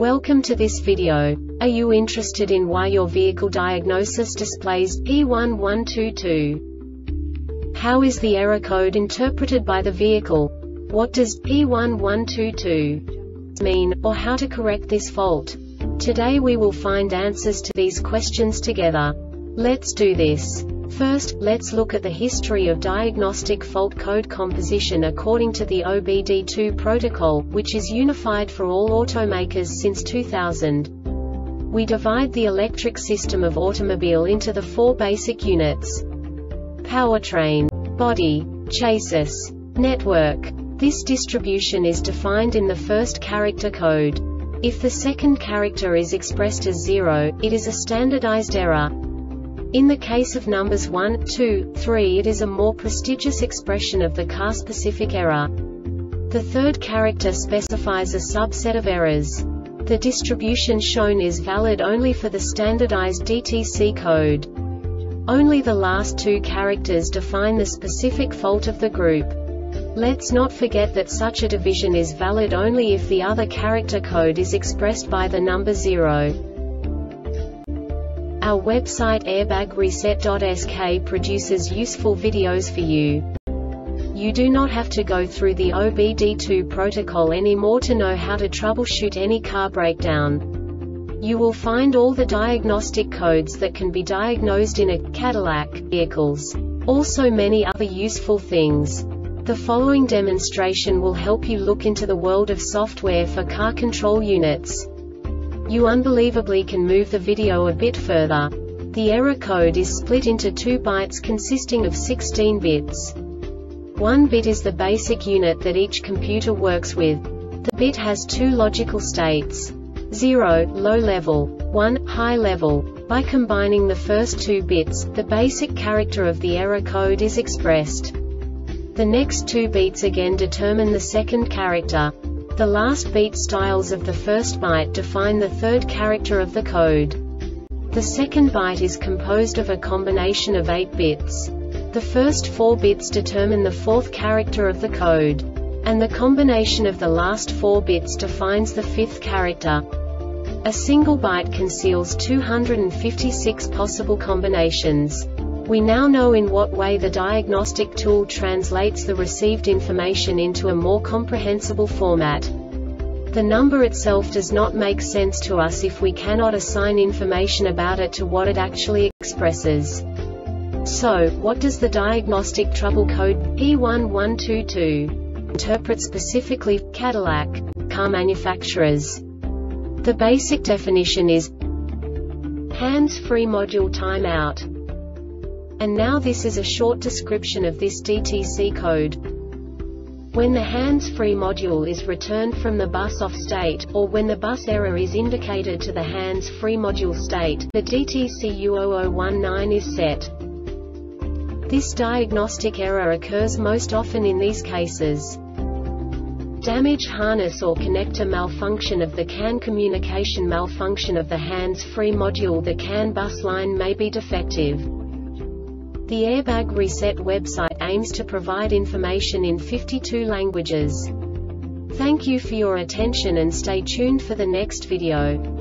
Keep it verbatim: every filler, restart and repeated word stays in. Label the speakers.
Speaker 1: Welcome to this video. Are you interested in why your vehicle diagnosis displays P one one two two? How is the error code interpreted by the vehicle? What does P one one two two mean, or how to correct this fault? Today we will find answers to these questions together. Let's do this. First, let's look at the history of diagnostic fault code composition according to the O B D two protocol, which is unified for all automakers since two thousand. We divide the electric system of automobile into the four basic units: powertrain, body, chassis, network. This distribution is defined in the first character code. If the second character is expressed as zero, it is a standardized error. In the case of numbers one, two, three, it is a more prestigious expression of the car-specific error. The third character specifies a subset of errors. The distribution shown is valid only for the standardized D T C code. Only the last two characters define the specific fault of the group. Let's not forget that such a division is valid only if the other character code is expressed by the number zero. Our website airbag reset dot S K produces useful videos for you. You do not have to go through the O B D two protocol anymore to know how to troubleshoot any car breakdown. You will find all the diagnostic codes that can be diagnosed in a Cadillac vehicles. Also many other useful things. The following demonstration will help you look into the world of software for car control units. You unbelievably can move the video a bit further. The error code is split into two bytes consisting of sixteen bits. One bit is the basic unit that each computer works with. The bit has two logical states: zero, low level, one, high level. By combining the first two bits, the basic character of the error code is expressed. The next two bits again determine the second character. The last beat styles of the first byte define the third character of the code. The second byte is composed of a combination of eight bits. The first four bits determine the fourth character of the code. And the combination of the last four bits defines the fifth character. A single byte conceals two hundred fifty-six possible combinations. We now know in what way the diagnostic tool translates the received information into a more comprehensible format. The number itself does not make sense to us if we cannot assign information about it to what it actually expresses. So, what does the diagnostic trouble code P one one two two interpret specifically for Cadillac car manufacturers? The basic definition is hands-free module timeout. And now this is a short description of this D T C code. When the hands-free module is returned from the bus-off state, or when the bus error is indicated to the hands-free module state, the D T C U zero zero one nine is set. This diagnostic error occurs most often in these cases: damage harness or connector malfunction of the C A N, communication malfunction of the hands-free module. The C A N bus line may be defective. The Airbag Reset website aims to provide information in fifty-two languages. Thank you for your attention and stay tuned for the next video.